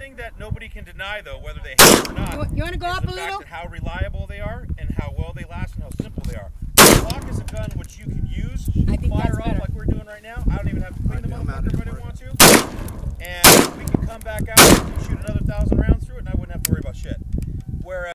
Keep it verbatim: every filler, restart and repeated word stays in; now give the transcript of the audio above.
thing that nobody can deny, though, whether they have it or not, You, you want to go is up the a fact little? that how reliable they are and how well they last and how simple they are. The Glock is a gun which you can use, I think fire that's off better. like we're doing right now. I don't even have to clean the I'm out motherfucker if I anymore. didn't want to. And we can come back out and shoot another thousand rounds through it, and I wouldn't have to worry about shit. Whereas